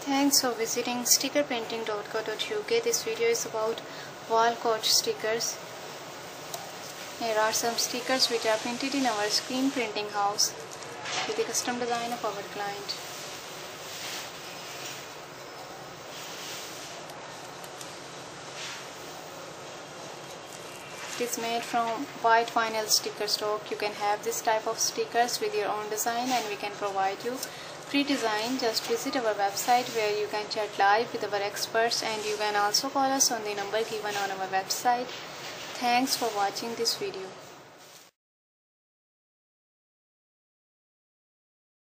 Thanks for visiting stickerpainting.co.uk. This video is about wall coat stickers. Here are some stickers which are printed in our screen printing house with the custom design of our client. It is made from white vinyl sticker stock. You can have this type of stickers with your own design and we can provide you pre-design. Just visit our website where you can chat live with our experts, and you can also call us on the number given on our website. Thanks for watching this video.